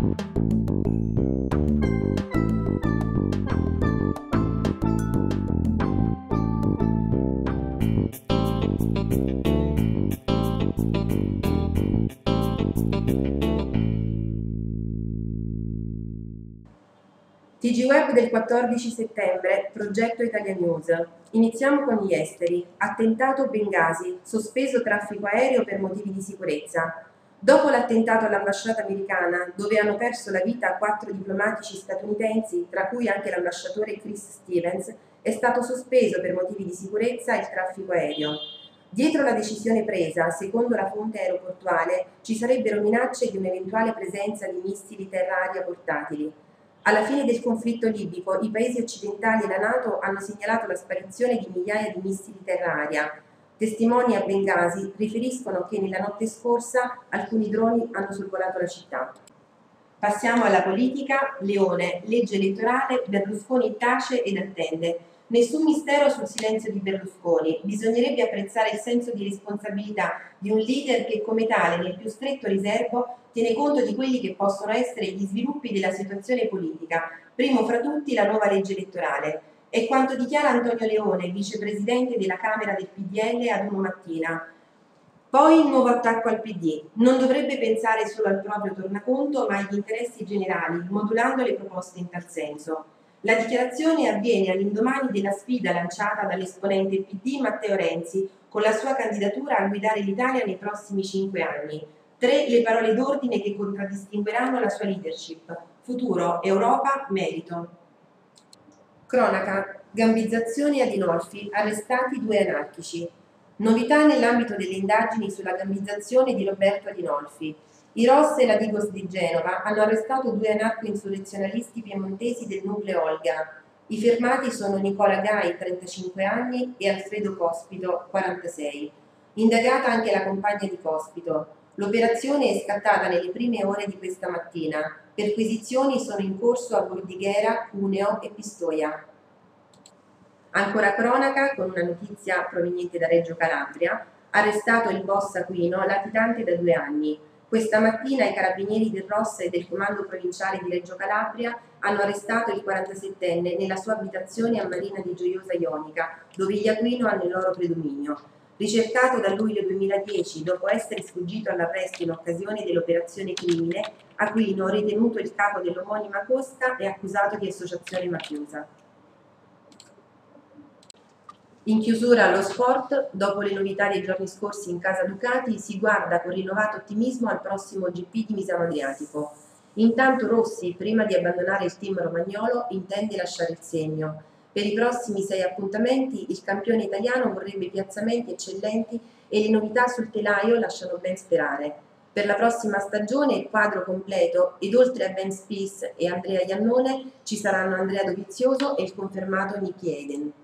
TG Web del 14 settembre, progetto Italia News. Iniziamo con gli esteri. Attentato Bengasi, sospeso traffico aereo per motivi di sicurezza. Dopo l'attentato all'ambasciata americana, dove hanno perso la vita 4 diplomatici statunitensi, tra cui anche l'ambasciatore Chris Stevens, è stato sospeso per motivi di sicurezza il traffico aereo. Dietro la decisione presa, secondo la fonte aeroportuale, ci sarebbero minacce di un'eventuale presenza di missili terra-aria portatili. Alla fine del conflitto libico, i paesi occidentali e la NATO hanno segnalato la sparizione di migliaia di missili terra-aria. Testimoni a Bengasi riferiscono che nella notte scorsa alcuni droni hanno sorvolato la città. Passiamo alla politica. Leone, legge elettorale, Berlusconi tace ed attende. Nessun mistero sul silenzio di Berlusconi. Bisognerebbe apprezzare il senso di responsabilità di un leader che come tale, nel più stretto riservo, tiene conto di quelli che possono essere gli sviluppi della situazione politica, primo fra tutti la nuova legge elettorale. È quanto dichiara Antonio Leone, vicepresidente della Camera del PDL ad Uno Mattina. Poi il nuovo attacco al PD. Non dovrebbe pensare solo al proprio tornaconto, ma agli interessi generali, modulando le proposte in tal senso. La dichiarazione avviene all'indomani della sfida lanciata dall'esponente PD Matteo Renzi con la sua candidatura a guidare l'Italia nei prossimi 5 anni. 3 le parole d'ordine che contraddistingueranno la sua leadership: futuro, Europa, merito. Cronaca. Gambizzazioni ad Inolfi, arrestati 2 anarchici. Novità nell'ambito delle indagini sulla gambizzazione di Roberto Adinolfi. I Ross e la Digos di Genova hanno arrestato 2 anarco-insurrezionalisti piemontesi del nucleo Olga. I fermati sono Nicola Gai, 35 anni, e Alfredo Cospito, 46. Indagata anche la compagna di Cospito. L'operazione è scattata nelle prime ore di questa mattina. Perquisizioni sono in corso a Bordighera, Cuneo e Pistoia. Ancora cronaca, con una notizia proveniente da Reggio Calabria: arrestato il boss Aquino, latitante da 2 anni. Questa mattina i carabinieri del ROS e del Comando Provinciale di Reggio Calabria hanno arrestato il 47enne nella sua abitazione a Marina di Gioiosa Ionica, dove gli Aquino hanno il loro predominio. Ricercato dal luglio 2010, dopo essere sfuggito all'arresto in occasione dell'operazione crimine, Aquino, ritenuto il capo dell'omonima cosca, è accusato di associazione mafiosa. In chiusura allo sport, dopo le novità dei giorni scorsi in casa Ducati, si guarda con rinnovato ottimismo al prossimo GP di Misano Adriatico. Intanto Rossi, prima di abbandonare il team romagnolo, intende lasciare il segno. Per i prossimi 6 appuntamenti il campione italiano vorrebbe piazzamenti eccellenti e le novità sul telaio lasciano ben sperare. Per la prossima stagione il quadro completo ed oltre a Ben Spies e Andrea Iannone ci saranno Andrea Dovizioso e il confermato Nicky Hayden.